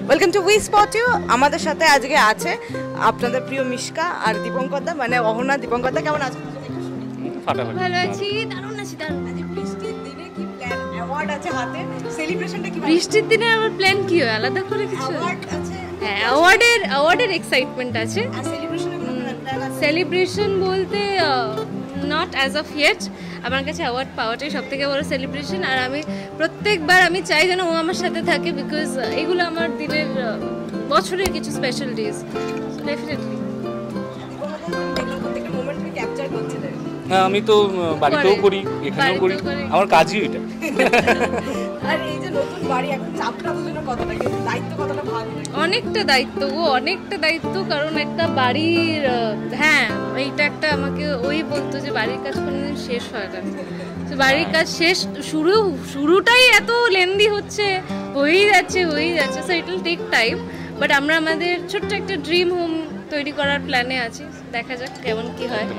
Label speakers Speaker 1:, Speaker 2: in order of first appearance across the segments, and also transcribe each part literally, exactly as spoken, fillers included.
Speaker 1: Welcome to we spot you. আমাদের সাথে আজকে আছে আপনাদের প্রিয় মিশকা আর দীপঙ্কর দা, মানে অহনা। দীপঙ্কর দা কেমন আছেন?
Speaker 2: ভালো আছি, দারুণ আছি, দারুণ।
Speaker 1: বৃষ্টির দিনে কি প্ল্যান? অ্যাওয়ার্ড আছে হাতে, সেলিব্রেশনটা কি?
Speaker 2: বৃষ্টির দিনে আমার প্ল্যান কি হয় আলাদা করে কিছু?
Speaker 1: অ্যাওয়ার্ড আছে,
Speaker 2: হ্যাঁ, অ্যাওয়ার্ডের অ্যাওয়ার্ডের এক্সাইটমেন্ট আছে।
Speaker 1: আর সেলিব্রেশনের কোনো প্ল্যান আছে?
Speaker 2: সেলিব্রেশন বলতে নট অ্যাজ অফ ইয়েট। আমার কাছে অ্যাওয়ার্ড পাওয়াটাই সব থেকে বড় সেলিব্রেশন, আর আমি প্রত্যেকবার আমি চাই যেন ও আমার সাথে থাকে, বিকজ এগুলো আমার দিনের বছরের কিছু স্পেশাল ডেজ। সো ডেফিনেটলি
Speaker 3: আমি তো বাড়িতেও করি, এখানেও করি, আমার কাজই এটা।
Speaker 1: আর এই যে নতুন বাড়ি, এখন চাপটা দুজনের কতটা, দায়িত্ব কতটা ভাগ?
Speaker 2: অনেকটা দায়িত্ব গো, অনেকটা দায়িত্ব। কারণ একটা বাড়ির, হ্যাঁ এইটা একটা, আমাকে ওই বলতো যে বাড়ির কাজ কোনোদিন শেষ হয় না। তো বাড়ির কাজ শেষ, শুরু শুরুটাই এত লেন্দি হচ্ছে, হয়েই যাচ্ছে হয়েই যাচ্ছে so it will take time. But আমরা আমাদের ছোট্ট একটা ড্রিম হোম তৈরি করার প্ল্যানে আছি, দেখা যাক কেমন কি হয়।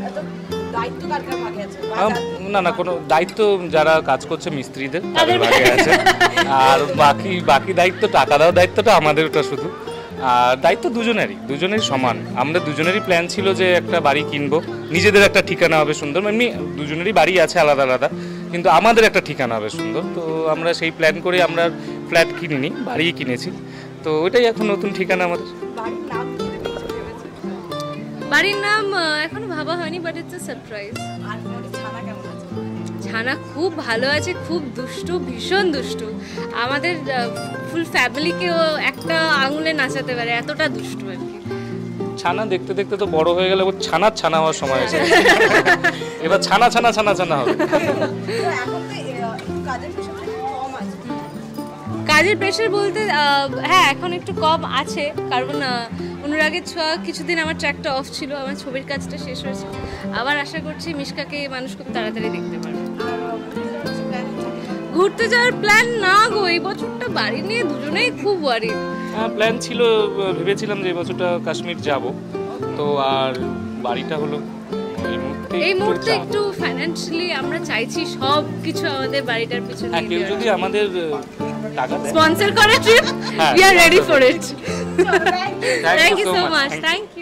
Speaker 3: না না, কোনো দায়িত্ব যারা কাজ করছে মিস্ত্রিদের তাদের ভাগে আছে, আর বাকি বাকি দায়িত্ব টাকা দেওয়ার দায়িত্বটা আমাদেরটা শুধু। আর দায়িত্ব দুজনেরই, দুজনেরই সমান। আমরা দুজনেরই প্ল্যান ছিল যে একটা বাড়ি কিনবো, নিজেদের একটা ঠিকানা হবে সুন্দর। এমনি দুজনেরই বাড়ি আছে আলাদা আলাদা, কিন্তু আমাদের একটা ঠিকানা হবে সুন্দর। তো আমরা সেই প্ল্যান করে আমরা ফ্ল্যাট কিনিনি, বাড়ি কিনেছি। তো ওইটাই এখন নতুন ঠিকানা আমাদের।
Speaker 2: বাড়ির নাম এখনো ভাবা হয়নি, বাট ইটস আ সারপ্রাইজ। ছানা খুব ভালো আছে, খুব দুষ্টু, ভীষণ দুষ্টু। আমাদের ফুল ফ্যামিলিকেও একটা আঙুলে নাচাতে পারে, এতটা দুষ্টু আর কি।
Speaker 3: ছানা দেখতে দেখতে তো বড় হয়ে গেল, ছানার ছানা হওয়ার সময় এসে এবার ছানা ছানা ছানা ছানা হবে।
Speaker 2: কাজের প্রেশার বলতে হ্যাঁ এখন একটু কম আছে, কারণ অনুরাগের ছোঁয়া কিছুদিন আমার ট্র্যাকটা অফ ছিল, আমার ছবির কাজটা শেষ হয়েছে। আবার আশা করছি মিশকাকে মানুষ খুব তাড়াতাড়ি দেখতে পারবে। ঘুরতে যাওয়ার প্ল্যান না গো, এই বছরটা বাড়ি নিয়ে দুজনেই খুব ওয়ারি।
Speaker 3: হ্যাঁ প্ল্যান ছিল, ভেবেছিলাম যে এই বছরটা কাশ্মীর যাব, তো আর বাড়িটা হলো
Speaker 2: এই মুহূর্তে একটু ফাইন্যান্সিয়ালি আমরা চাইছি সব কিছু আমাদের বাড়িটার পিছনে।
Speaker 3: হ্যাঁ, কেউ যদি আমাদের টাকা দেয়,
Speaker 2: স্পন্সর করে trip, we are ready for it. Thank you so much, thank you.